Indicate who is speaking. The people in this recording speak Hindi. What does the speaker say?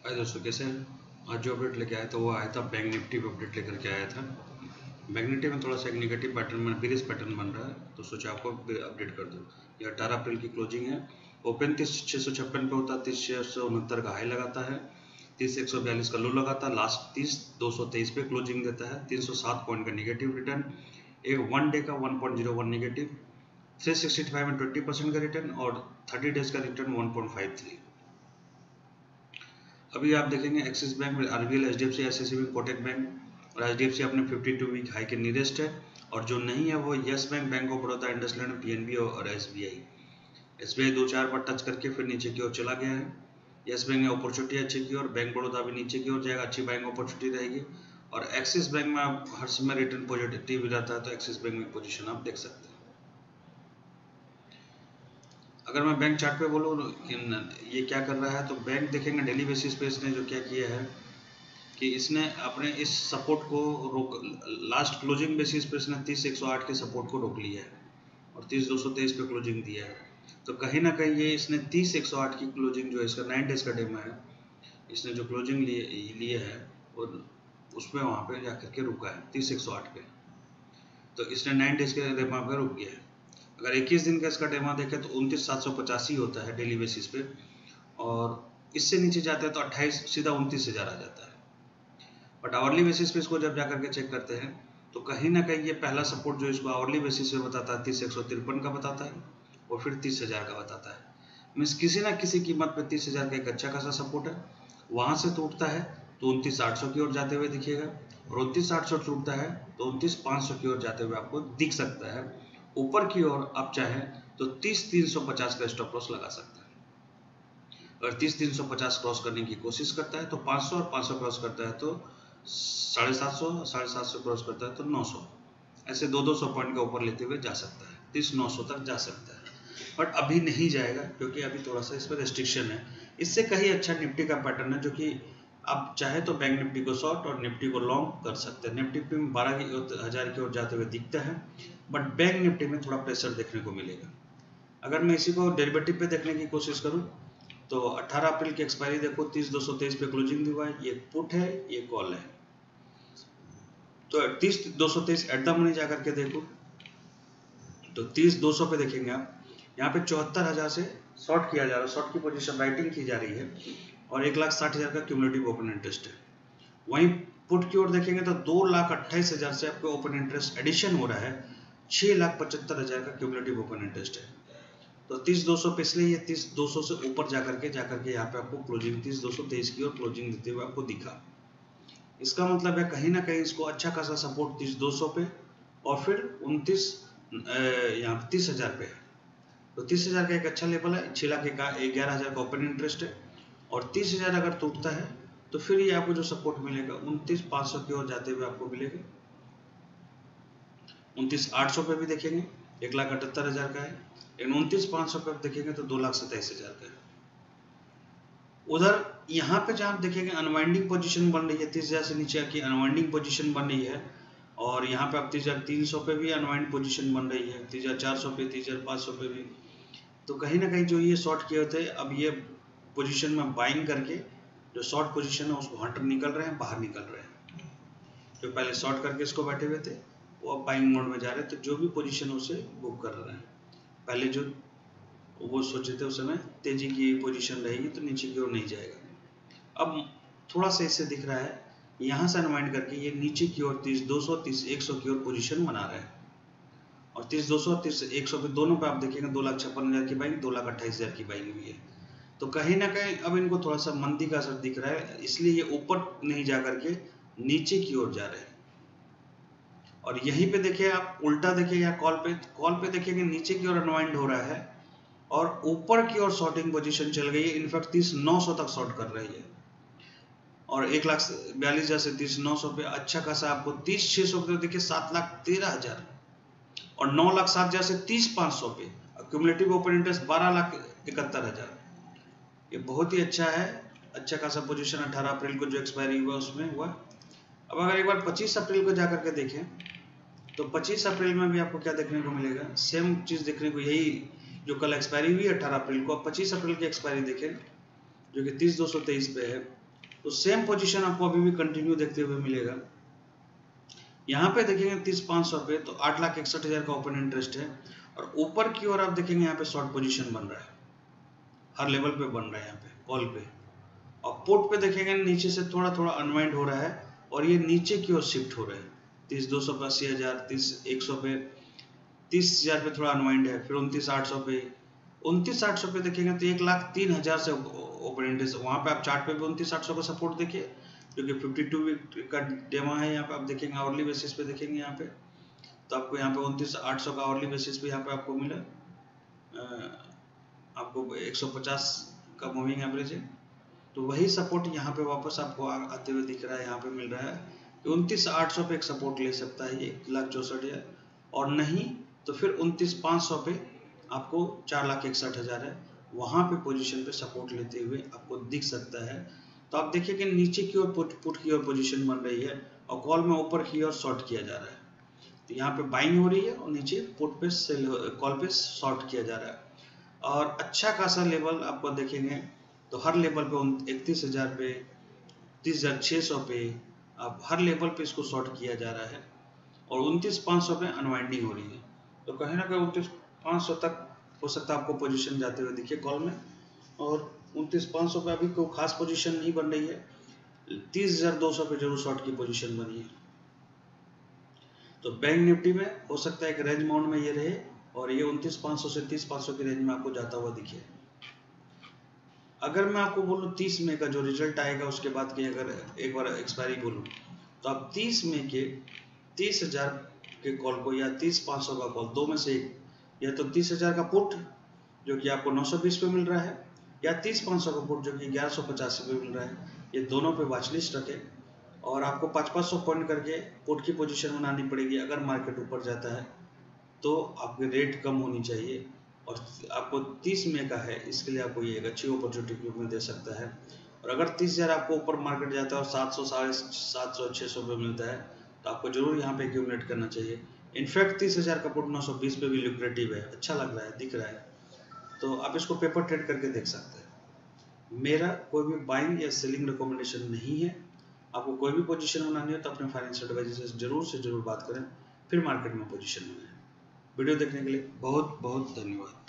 Speaker 1: हाय दोस्तों, कैसे हैं? आज जो अपडेट लेके आया था वो आया था बैंक निफ्टी पे अपडेट लेकर के आया था। बैंक निफ्टी में थोड़ा सा एक निगेटिव पैटर्न बेरिश पैटर्न बन रहा है, तो सोचा आपको अपडेट कर दूं। ये 18 अप्रैल की क्लोजिंग है। ओपन 30,656 पे होता है, 30,669 का हाई लगाता है, 30,142 का लो लगाता है, लास्ट 30,223 पे क्लोजिंग देता है, 307 पॉइंट का निगेटिव रिटर्न, एक 1 डे का 1.01 निगेटिव, 365 में 20% का रिटर्न और 30 डेज का रिटर्न 1.53। अभी आप देखेंगे एक्सिस बैंक में RBL, HDFC, SSC bank, Kotak bank और एचडीएफसी अपने 52 वीक हाई के नियरेस्ट है। और जो नहीं है वो Yes bank, bank of Baroda, IndusInd, PNB और एसबीआई। एसबीआई 2-4 बार टच करके फिर नीचे की ओर चला गया है। यस बैंक ने अपॉर्चुनिटी अच्छी की और बैंक बड़ौदा भी नीचे की ओर जाएगा, अच्छी बाइंग अपॉर्चुनिटी रहेगी। और एक्सिस बैंक में आप हर समय रिटर्न पॉजिटिव रहता है, तो एक्सिस बैंक में पोजिशन आप देख सकते हैं। अगर मैं बैंक चार्ट पे बोलूँ ये क्या कर रहा है, तो बैंक देखेंगे डेली बेसिस पे इसने जो क्या किया है कि इसने अपने इस सपोर्ट को रोक, लास्ट क्लोजिंग बेसिस पे इसने 30,108 के सपोर्ट को रोक लिया है और 30,223 पे क्लोजिंग दिया है। तो कहीं ना कहीं ये इसने 30,108 की क्लोजिंग जो है, इसका 9 डेज का डेमा है, इसने जो क्लोजिंग लिए है और उसमें वहाँ पे जाकर के रुका है 30,108 पे। तो इसने 9 डेज के डेमा पे रुक गया है। अगर 21 दिन का इसका डेमा देखें तो 29,785 होता है डेली बेसिस पे, और इससे नीचे जाता है तो 28 सीधा 29,000 आ जाता है। बट आवरली बेसिस पे इसको जब जाकर के चेक करते हैं तो कहीं ना कहीं ये पहला सपोर्ट जो इसको आवरली बेसिस पे बताता है 30,153 का बताता है और फिर 30,000 का बताता है। मीन्स किसी ना किसी कीमत पे 30,000 का एक अच्छा खासा सपोर्ट है। वहां से टूटता है तो 29,800 की ओर जाते हुए दिखेगा, और 29,800 टूटता है तो 29,500 की ओर जाते हुए आपको दिख सकता है। ऊपर की ओर आप चाहें तो 30,350 का स्टॉप लॉस लगा सकते हैं। अगर 30,350 क्रॉस करने की कोशिश करता है तो 500, और 500 क्रॉस करता है तो 750, 750 क्रॉस करता है तो 900। ऐसे 200 पॉइंट का ऊपर लेते हुए जा सकता है, 30,900 तक जा सकता है। बट अभी नहीं जाएगा क्योंकि अभी थोड़ा सा इस पर रेस्ट्रिक्शन है। इससे कहीं अच्छा निफ्टी का पैटर्न है, जो कि आप चाहे तो बैंक निफ्टी को शॉर्ट और निफ्टी को लॉन्ग कर सकते हैं। निफ्टी में 12,000 की ओर जाते हुए दिखता है, बट बैंक निफ्टी में थोड़ा प्रेशर देखने को मिलेगा। अगर मैं इसी को डेरिवेटिव पे देखने की कोशिश करूं तो 18 अप्रैल की एक्सपायरी देखो, 30,223 पे क्लोजिंग हुआ है। ये पुट है, ये कॉल है। तो 30,223 एट द मनी जाकर के देखो तो 30,200 पे देखेंगे आप, यहाँ पे 74,000 से शॉर्ट किया जा रहा है, शॉर्ट की पोजीशन राइटिंग की जा रही है और 1,60,000 का क्यूमुलेटिव ओपन इंटरेस्ट है। वहीं पुट की ओर देखेंगे तो 2,28,000 से आपको ओपन इंटरेस्ट एडिशन हो रहा है, 6,75,000 का क्यूमुलेटिव ओपन इंटरेस्ट है। तो 30,200 पे इसलिए ये 30,200 से ऊपर जाकर के यहाँ पे आपको क्लोजिंग 30,223 की और क्लोजिंग देते हुए आपको दिखा। इसका मतलब है कहीं ना कहीं इसको अच्छा खासा सपोर्ट 30,200 पे और फिर 29 यहाँ 30,000 पे है। तो 30,000 का एक अच्छा लेवल है, 6,11,000 का ओपन इंटरेस्ट है, और 30,000 अगर टूटता है तो फिर ये आपको जो सपोर्ट मिलेगा 29,500 की ओर जाते हुए आपको मिलेगा। 29,800 पे भी देखेंगे 1,78,000 का है, लेकिन 29,500 पे देखेंगे तो 2,27,000 का है। उधर यहाँ पे जहाँ देखेंगे अनवाइंडिंग पोजीशन बन रही है, 30,000 से नीचे की अनवाइंडिंग पोजीशन बन रही है, और यहाँ पे आप 30,300 पे भी अनवाइंड पोजीशन बन रही है, 30,400 पे, 30,500 पे भी। तो कहीं ना कहीं जो ये शॉर्ट किए होते अब ये पोजीशन में बाइंग करके जो शॉर्ट पोजीशन है उसको हंटर निकल रहे हैं, बाहर निकल रहे हैं। जो पहले शॉर्ट करके इसको बैठे हुए थे वो अब बाइंग मोड में जा रहे हैं, तो जो भी पोजीशन है उसे बुक कर रहे हैं। पहले जो वो सोचे थे उस समय तेजी की पोजीशन रहेगी तो नीचे की ओर नहीं जाएगा। अब थोड़ा सा इससे दिख रहा है यहाँ से अनवाइंड करके ये नीचे की ओर 30,200, 30,100 की ओर पोजीशन बना रहा है, और 30,200, 30,100 पे दोनों पे आप देखेंगे 2,56,000 की बाइंग, 2,28,000 की बाइंग हुई है। तो कहीं ना कहीं अब इनको थोड़ा सा मंदी का असर दिख रहा है, इसलिए ये ऊपर नहीं जा करके नीचे की ओर जा रहे हैं। और यहीं पे देखिए आप उल्टा देखिए, या कॉल पे देखिए नीचे की ओर अनवाइंड हो रहा है और ऊपर की ओर शॉर्टिंग पोजीशन चल गई है। इनफैक्ट 30,900 तक शॉर्ट कर रही है, और 1,42,000 से 30,900 पे अच्छा खासा आपको 30,600 पे देखिए 7,13,000, और 9,07,000 से 30,500 पे क्यूमुलेटिव ओपन इंटरेस्ट 12,71,000। ये बहुत ही अच्छा है, अच्छा खासा पोजीशन 18 अप्रैल को जो एक्सपायरी हुआ उसमें हुआ। अब अगर एक बार 25 अप्रैल को जाकर के देखें तो 25 अप्रैल में भी आपको क्या देखने को मिलेगा, सेम चीज देखने को, यही जो कल एक्सपायरी हुई 18 अप्रैल को, अब 25 अप्रैल की एक्सपायरी देखें जो कि 30,223 पे है, तो सेम पोजीशन आपको अभी भी कंटिन्यू देखते हुए मिलेगा। यहाँ पे देखेंगे 30,500 पे तो 8,61,000 का ओपन इंटरेस्ट है, और ऊपर की ओर आप देखेंगे यहाँ पे शॉर्ट पोजीशन बन रहा है, हर लेवल पे बन रहा है यहाँ पे कॉल पे। और पुट पे देखेंगे नीचे से थोड़ा थोड़ा अनवाइंड हो रहा है और ये नीचे की ओर शिफ्ट हो रहा है। 30,200 पे 80,000, 30,100 पे 30,000 पे थोड़ा अनवाइंड है, फिर 29,800 पे 29,800 पे देखेंगे तो 1,03,000 से ओपन इंटरेस्ट। वहाँ पे आप चार्ट पे भी 29,800 का सपोर्ट देखिए, क्योंकि 52 वीक का डेमा है। यहाँ पे आप देखेंगे आवरली बेसिस पे देखेंगे यहाँ पे, तो आपको यहाँ पे 29,800 का आवरली बेसिस पे यहाँ पे आपको मिला, आपको 150 का मूविंग एवरेज है। तो वही सपोर्ट यहाँ पे वापस आपको आते हुए दिख रहा है, यहाँ पे मिल रहा है कि 29,800 पे एक सपोर्ट ले सकता है ये 1,64,000, और नहीं तो फिर 29,500 पे आपको 4,61,000 है, वहाँ पे पोजीशन पे सपोर्ट लेते हुए आपको दिख सकता है। तो आप देखिए कि नीचे की ओर पुट की ओर पोजीशन बन रही है और कॉल में ऊपर की ओर शॉर्ट किया जा रहा है। तो यहाँ पे बाइंग हो रही है और नीचे पुट पे सेल, कॉल पे शॉर्ट किया जा रहा है। और अच्छा खासा लेवल आपको देखेंगे तो हर लेवल पे 31,000 पे, 30,600 पे, अब हर लेवल पे इसको शॉर्ट किया जा रहा है, और 29,500 पे अनवाइंडिंग हो रही है। तो कहीं ना कहीं 29,500 तक हो सकता है आपको पोजीशन जाते हुए दिखे कॉल में, और 29,500 पे अभी कोई खास पोजीशन नहीं बन रही है, 30,200 पे जरूर शॉर्ट की पोजीशन बनी है। तो बैंक निफ्टी में हो सकता है एक रेंज माउंट में ये रहे और ये 29,500 से 30,500 की रेंज में आपको जाता हुआ दिखे। अगर मैं आपको बोलूँ 30 मई का जो रिजल्ट आएगा उसके बाद की अगर एक बार एक्सपायरी बोलूँ, तो आप 30 मई के 30,000 के कॉल को या 30,500 का कॉल, दो में से एक, या तो 30,000 का पुट जो कि आपको 920 पे मिल रहा है, या 30,500 का पुट जो कि 1185 पे मिल रहा है, ये दोनों पे वॉच लिस्ट रखें। और आपको 500 पॉइंट करके पुट की पोजीशन बनानी पड़ेगी। अगर मार्केट ऊपर जाता है तो आपकी रेट कम होनी चाहिए, और आपको 30 मई का है, इसके लिए आपको ये एक अच्छी अपॉर्चुनिटी में दे सकता है। और अगर 30,000 आपको ऊपर मार्केट जाता है और 700, 750, 600 पे मिलता है, तो आपको जरूर यहाँ पे एक्यूमुलेट करना चाहिए। इनफैक्ट 30,000 का पुट 920 पे भी लुक्रेटिव है, अच्छा लग रहा है, दिख रहा है, तो आप इसको पेपर ट्रेड करके देख सकते हैं। मेरा कोई भी बाइंग या सेलिंग रिकमेंडेशन नहीं है। आपको कोई भी पोजीशन बनानी हो तो अपने फाइनेंशियल एडवाइजर से जरूर बात करें, फिर मार्केट में पोजीशन बनाएं। वीडियो देखने के लिए बहुत बहुत धन्यवाद।